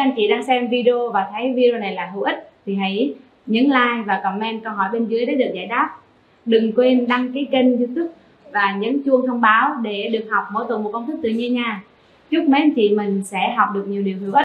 anh chị đang xem video và thấy video này là hữu ích thì hãy nhấn like và comment câu hỏi bên dưới để được giải đáp. Đừng quên đăng ký kênh YouTube và nhấn chuông thông báo để được học mỗi tuần một công thức tự nhiên nha. Chúc mấy anh chị mình sẽ học được nhiều điều hữu ích.